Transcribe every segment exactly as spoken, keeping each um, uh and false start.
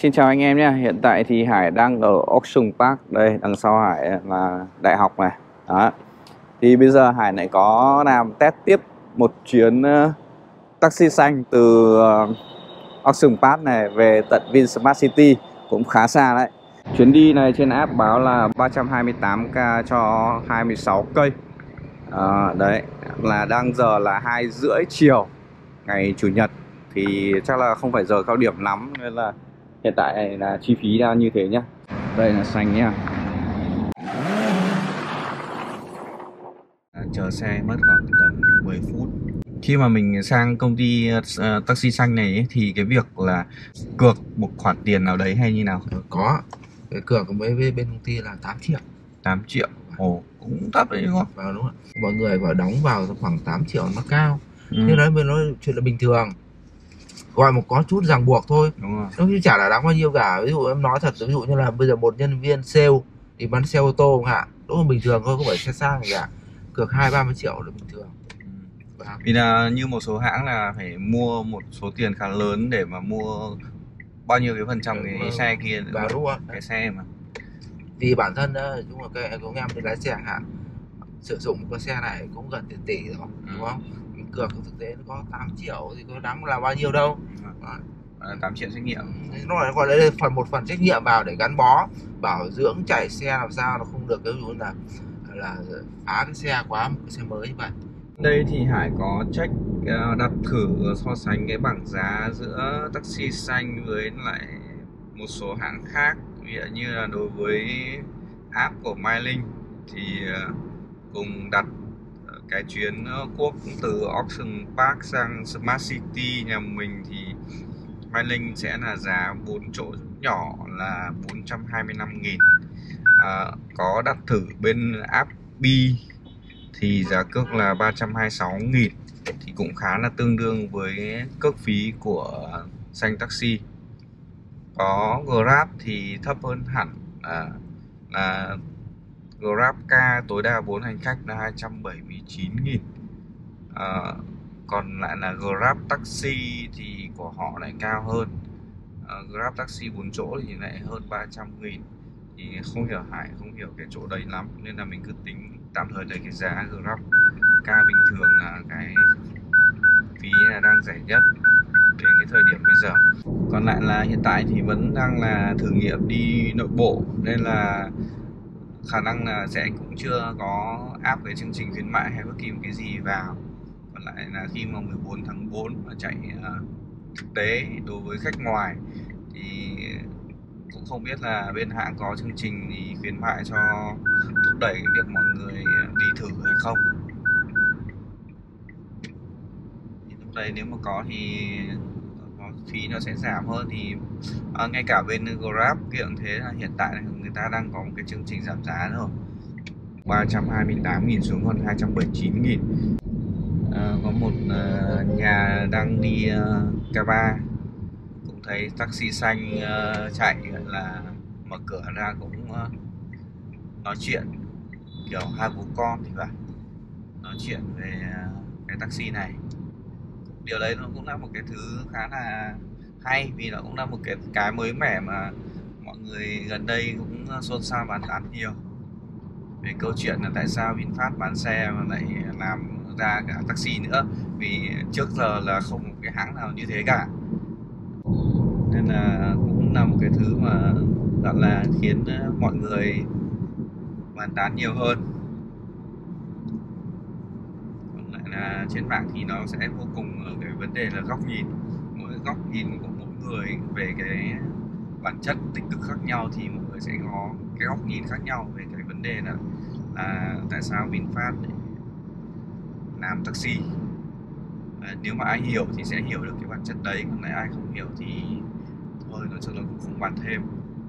Xin chào anh em nhé. Hiện tại thì Hải đang ở Ocean Park. Đây, đằng sau Hải là đại học này. Đó. Thì bây giờ Hải lại có làm test tiếp một chuyến uh, taxi xanh từ uh, Ocean Park này về tận VinSmart City. Cũng khá xa đấy. Chuyến đi này trên app báo là ba trăm hai mươi tám k cho hai mươi sáu cây. À, đấy là đang giờ là hai rưỡi chiều ngày Chủ nhật. Thì chắc là không phải giờ cao điểm lắm, nên là hiện tại là chi phí đang như thế nhá. Đây là xanh nhá. Chờ xe mất khoảng tầm mười phút. Khi mà mình sang công ty uh, taxi xanh này ấy, thì cái việc là cược một khoản tiền nào đấy hay như nào? Có. Cái cược với bên công ty là tám triệu. tám triệu. Ồ, cũng thấp đấy đúng không? Vâng, đúng rồi. Mọi người phải đóng vào khoảng tám triệu nó cao. Ừ. Nhưng đấy bên nó chuyện là bình thường. Gọi một có chút ràng buộc thôi. Đúng rồi. Nó chứ chả là đáng bao nhiêu cả. Ví dụ em nói thật, ví dụ như là bây giờ một nhân viên sale thì bán xe ô tô không hạ, đúng là bình thường thôi, không phải xe sang gì cả. Cược hai ba mươi triệu là bình thường. Ừ. Vì là như một số hãng là phải mua một số tiền khá lớn để mà mua bao nhiêu cái phần trăm cái ừ, xe kia nữa. Và đúng rồi. Cái xe mà. Vì bản thân đó, chúng là cái của em đi lái xe hả, sử dụng cái xe này cũng gần tiền tỷ rồi, ừ. Đúng không? Mình cược thực tế nó có tám triệu thì có đáng là bao nhiêu đâu. À, tám triệu trách nhiệm. Nó là gọi là phần một phần trách nhiệm vào để gắn bó, bảo dưỡng chạy xe làm sao nó không được cái dụ là là phá cái xe quá một cái xe mới như vậy. Đây thì Hải có check đặt thử so sánh cái bảng giá giữa taxi xanh với lại một số hãng khác. Ví dụ như là đối với app của MyLink thì cùng đặt cái chuyến quốc từ Ocean Park sang Smart City nhà mình thì MyLink sẽ là giá bốn chỗ nhỏ là bốn trăm hai mươi lăm nghìn. À, có đặt thử bên app B thì giá cước là ba trăm hai mươi sáu nghìn, thì cũng khá là tương đương với cước phí của xanh taxi. Có Grab thì thấp hơn hẳn, à, là Grab Car tối đa bốn hành khách là hai trăm bảy mươi chín nghìn. À, còn lại là Grab Taxi thì của họ lại cao hơn. à, Grab Taxi bốn chỗ thì lại hơn ba trăm nghìn. Thì không hiểu, Hải không hiểu cái chỗ đấy lắm, nên là mình cứ tính tạm thời lấy cái giá Grab Car bình thường là cái phí là đang rẻ nhất đến cái thời điểm bây giờ. Còn lại là hiện tại thì vẫn đang là thử nghiệm đi nội bộ, nên là khả năng là sẽ cũng chưa có áp cái chương trình khuyến mại hay bất kỳ một cái gì vào. Còn lại là khi mà mười bốn tháng tư mà chạy uh, thực tế đối với khách ngoài thì cũng không biết là bên hãng có chương trình gì khuyến mại cho thúc đẩy cái việc mọi người đi thử hay không. Thì lúc đấy nếu mà có thì nó phí nó sẽ giảm hơn. Thì à, ngay cả bên Grab kiểu thế là hiện tại người ta đang có một cái chương trình giảm giá rồi, ba trăm hai mươi tám nghìn xuống còn hai trăm bảy mươi chín nghìn. À, có một uh, nhà đang đi uh, K ba cũng thấy taxi xanh uh, chạy là mở cửa ra cũng uh, nói chuyện kiểu hai bố con thì phải, nói chuyện về uh, cái taxi này. Điều đấy nó cũng là một cái thứ khá là hay, vì nó cũng là một cái cái mới mẻ mà mọi người gần đây cũng xôn xao bàn tán nhiều về câu chuyện là tại sao VinFast bán xe mà lại làm ra cả taxi nữa, vì trước giờ là không một cái hãng nào như thế cả. Nên là cũng là một cái thứ mà gọi là khiến mọi người bàn tán nhiều hơn. Còn lại là trên mạng thì nó sẽ vô cùng ở cái vấn đề là góc nhìn, mỗi góc nhìn của mỗi người về cái bản chất tích cực khác nhau thì mọi người sẽ có cái góc nhìn khác nhau về cái vấn đề là, là tại sao VinFast làm taxi. À, nếu mà ai hiểu thì sẽ hiểu được cái bản chất đấy, còn lại ai không hiểu thì thôi, nói chung là cũng không bàn thêm.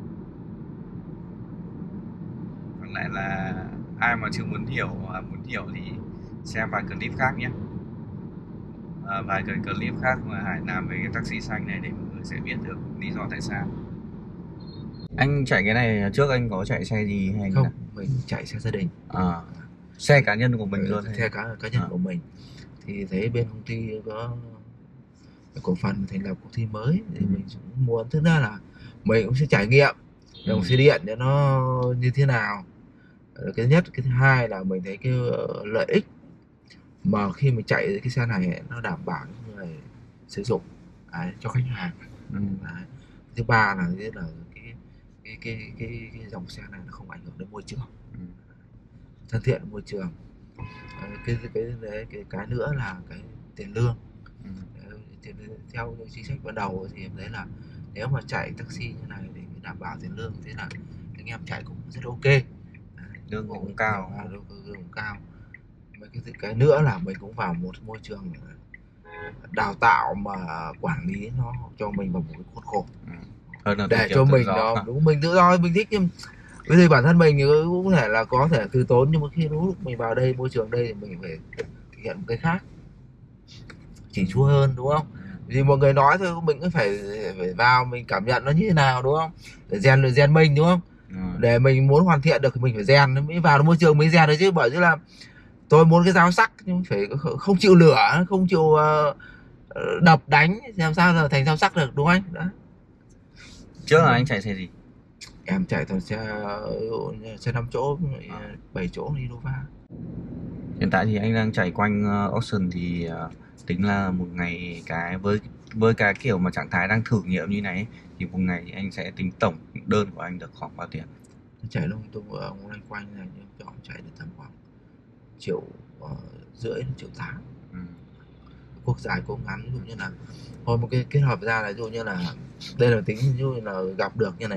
Còn lại là ai mà chưa muốn hiểu muốn hiểu thì xem vài clip khác nhé. À, vài cái clip khác mà Hải làm về cái taxi xanh này để mọi người sẽ biết được lý do tại sao. Anh chạy cái này trước anh có chạy xe gì hay không? Mình chạy xe gia đình. À, xe cá nhân của mình ừ, luôn. Xe cá cá nhân à. của mình thì thấy bên công ty có cổ phần thành lập công ty mới thì ừ. mình cũng muốn, thực ra là mình cũng sẽ trải nghiệm dòng Ừ. xe điện cho nó như thế nào. Cái nhất, cái thứ hai là mình thấy cái lợi ích mà khi mình chạy cái xe này nó đảm bảo cho người sử dụng, đấy, cho khách hàng. Ừ. Đấy. Thứ ba là cái là cái cái, cái cái cái dòng xe này nó không ảnh hưởng đến môi trường, Ừ. thân thiện với môi trường. Đấy, cái cái cái cái cái nữa là cái tiền lương. Ừ. Đấy, tiền, theo chính sách ban đầu thì em thấy là nếu mà chạy taxi như này thì đảm bảo tiền lương, thế là anh em chạy cũng rất ok. Đấy, Lương thì cũng cao. à, lương, lương cũng cao. Mấy cái cái nữa là mình cũng vào một môi trường đào tạo mà quản lý nó cho mình vào một cái khuôn khổ. Ừ. Hơn là Để kiểu cho tự mình do. nó đúng, mình tự do mình thích, nhưng bây giờ bản thân mình cũng có thể là có thể từ tốn, nhưng mà khi lúc mình vào đây môi trường đây thì mình phải thực hiện một cái khác, chỉnh chu hơn, đúng không? Vì mọi người nói thôi, mình cũng phải phải vào mình cảm nhận nó như thế nào, đúng không? Để rèn được rèn mình, đúng không? Ừ. Để mình muốn hoàn thiện được thì mình phải rèn, mới vào môi trường mới rèn được chứ. Bởi chứ là tôi muốn cái dao sắc nhưng phải không chịu lửa, không chịu uh, đập đánh, làm sao là thành dao sắc được, đúng không anh? Đó. Trước là anh chạy xe gì? Em chạy toàn xe xe năm chỗ, bảy chỗ Innova. Hiện tại thì anh đang chạy quanh uh, Ocean thì uh, tính là một ngày cái với với cái kiểu mà trạng thái đang thử nghiệm như này ấy, thì một ngày thì anh sẽ tính tổng đơn của anh được khoảng bao tiền? Chạy lung tung ở loanh quanh này, nhưng chọn chạy được tầm khoảng triệu uh, rưỡi đến triệu tám. Ừ. Cuộc dài cũng ngắn, ví dụ như là thôi một cái kết hợp ra là ví dụ như là đây là tính ví dụ như là gặp được như này,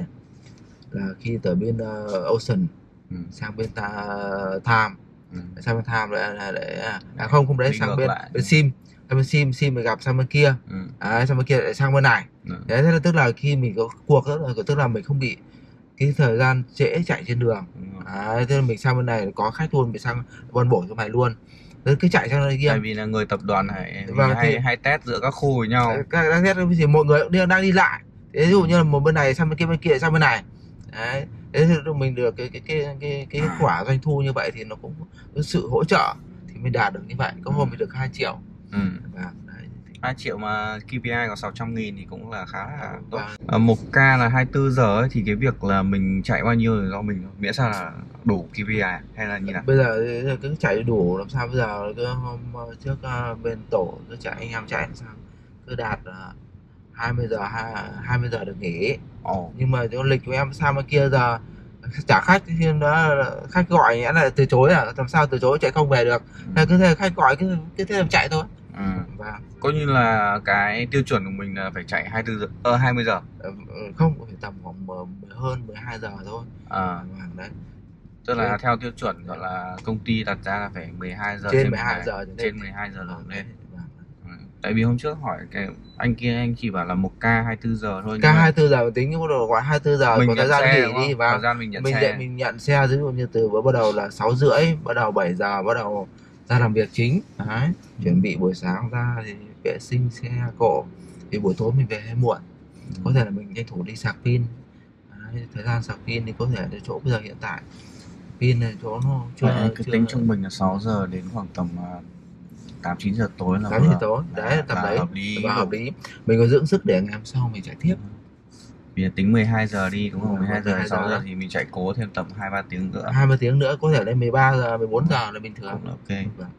là khi từ bên uh, Ocean Ừ. sang bên ta Tham, Ừ. sang bên Tham để, để, để à không không đấy, Đi sang ngược bên lại. bên Sim, sang bên Sim Sim mình gặp sang bên kia. Ừ. Đấy, sang bên kia lại sang bên này. Ừ. Đấy, thế là tức là khi mình có cuộc đó là tức là mình không bị cái thời gian trễ chạy trên đường. Đấy, thế là mình sang bên này có khách luôn, mình sang phân bổ cho mày luôn. Thế cứ chạy sang đây kia. Tại vì là người tập đoàn này Vâng, hay thì- hay test giữa các khu với nhau. các đang test thì mọi người cũng đang, đang đi lại. Thế ví dụ như là một bên này sang bên kia, bên kia sang bên này. Đấy, thế thì mình được cái cái cái cái cái kết quả doanh thu như vậy thì nó cũng có sự hỗ trợ thì mới đạt được như vậy. Có hôm mình được hai triệu. Ừ. Và đấy, hai triệu mà K P I có sáu trăm nghìn thì cũng là khá là tốt. và À, một ca là hai mươi tư giờ ấy, thì cái việc là mình chạy bao nhiêu là do mình thôi, miễn sao là đủ K P I hay là như nào? bây giờ thì cứ chạy đủ, làm sao bây giờ cứ hôm trước uh, bên tổ cứ chạy, anh em chạy làm sao cứ đạt uh, hai mươi giờ, hai mươi giờ được nghỉ. Ồ. Nhưng mà cho lịch của em sang bên kia giờ trả khách, thì đó là khách gọi nhẽ là từ chối, à làm sao từ chối, chạy không về được. Thế cứ thế khách gọi cứ cứ thế làm chạy thôi. Ừ. Và Coi như là cái tiêu chuẩn của mình là phải chạy hai mươi tư giờ, ờ hai mươi giờ. không, phải tầm khoảng mười, hơn mười hai giờ thôi. À. Và đấy, Tức là theo tiêu chuẩn gọi là công ty đặt ra là phải mười hai giờ, trên trên mười hai giờ trở trên lên. mười hai giờ đổ lên. Vâng. Ừ. Tại vì hôm trước hỏi cái anh kia, anh chỉ bảo là một ca hai mươi tư giờ thôi. Ca hai mươi tư giờ tính, bắt đầu gọi hai mươi tư giờ mình có thời gian xe, nghỉ đi. Và thời gian mình nhận mình xe. nhận mình nhận xe, ví dụ như từ bắt đầu là sáu rưỡi, bắt đầu bảy giờ bắt đầu ra làm việc chính. Đấy, Ừ. chuẩn bị buổi sáng ra thì vệ sinh xe cộ, thì buổi tối mình về hay muộn. Ừ. Có thể là mình tranh thủ đi sạc pin. Đấy, thời gian sạc pin thì có thể đến chỗ bây giờ hiện tại pin này chỗ nó chưa, Đấy, cứ chưa... tính trung bình là sáu giờ đến khoảng tầm tám chín giờ tối là tám giờ tối. Đấy, tầm đấy hợp lý. và hợp lý. Mình có dưỡng sức để ngày hôm sau mình chạy tiếp. Vì tính mười hai giờ đi đúng không? Vâng, mười hai giờ mười hai đến sáu giờ. giờ thì mình chạy cố thêm tầm hai ba tiếng nữa. hai mươi tiếng nữa có thể lên mười ba giờ, mười bốn giờ là bình thường. Cũng ok. Vâng.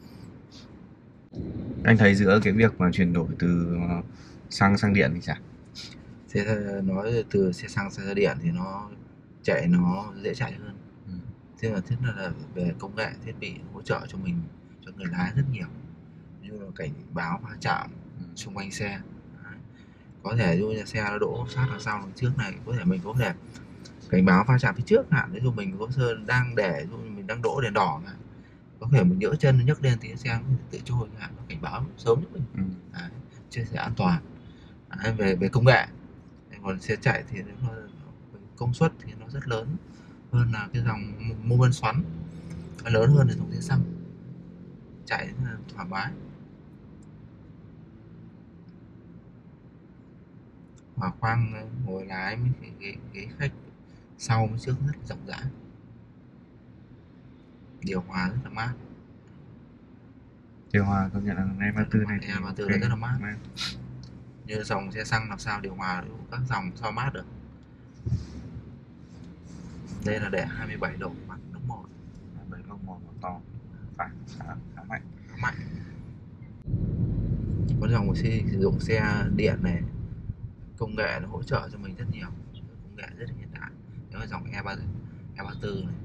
Anh thấy giữa cái việc mà chuyển đổi từ xăng sang điện thì sao? Xe nói từ xe xăng sang xe điện thì nó chạy nó dễ chạy hơn. Ừ. Thế là thiết là về công nghệ thiết bị hỗ trợ cho mình, cho người lái rất nhiều, như là cảnh báo va chạm ừ. xung quanh xe. Đấy. Có thể như xe nó đỗ sát đằng sau đằng trước này, có thể mình có thể cảnh báo va chạm phía trước hạn, ví dụ mình có sơ đang để, ví dụ mình đang đỗ đèn đỏ này, có thể mình nhỡ chân nhấc lên thì xe nó tự trôi hạn, nó cảnh báo sớm cho mình. Ừ. Đấy, chia sẻ an toàn. Đấy, về về công nghệ. Còn xe chạy thì nó, công suất thì nó rất lớn hơn là cái dòng mô men xoắn, nó lớn hơn là dòng xe xăng, chạy thoải mái. Và khoang ngồi lái với cái ghế, ghế khách sau với trước rất rộng rãi, điều hòa rất là mát. Điều hòa công nhận là E ba mươi tư này thì E ba mươi tư này rất là mát. Như dòng xe xăng làm sao điều hòa các dòng sao mát được. Đây là để hai mươi bảy độ mặt nước một. hai mươi bảy độ một to, phản khá, khá mạnh. Khá mạnh. Có dòng xe sử dụng xe điện này, công nghệ nó hỗ trợ cho mình rất nhiều, công nghệ rất hiện đại. Nếu mà dòng E ba E ba tư này,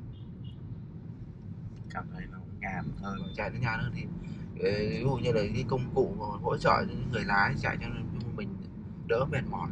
cảm thấy nó nhàn hơn, chạy nó nhàn hơn thì ví dụ như là cái công cụ hỗ trợ cho những người lái chạy cho mình đỡ mệt mỏi.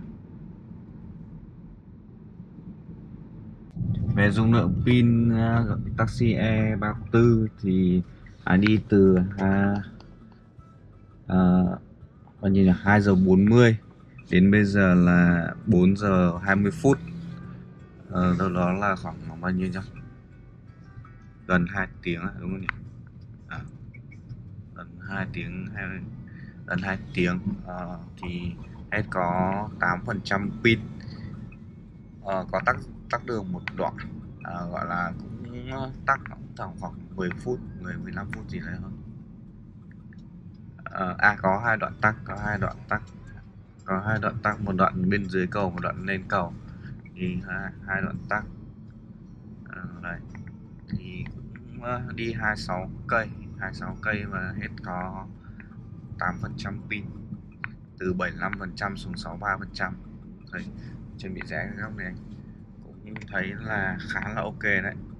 Về dung lượng pin uh, taxi E ba tư thì à, đi từ à, à, coi như là hai giờ bốn mươi đến bây giờ là bốn giờ hai mươi phút, ờ, đâu đó là khoảng bao nhiêu nhỉ? Gần hai tiếng đúng không nhỉ? À, gần hai tiếng hay gần hai tiếng à, thì hết có tám phần trăm pin, à, có tắc tắc đường một đoạn, à, gọi là cũng tắc tầm khoảng mười phút, mười mười lăm phút gì đấy thôi. À, à có hai đoạn tắc, có hai đoạn tắc, có hai đoạn tắc, một đoạn bên dưới cầu, một đoạn lên cầu, thì hai, hai đoạn tắc. À, đấy thì cũng uh, đi hai mươi sáu cây, hai mươi sáu cây và hết có tám phần trăm pin, từ bảy mươi lăm phần trăm xuống sáu mươi ba phần trăm. Thấy chuẩn bị rẽ cái góc này cũng thấy là khá là ok đấy.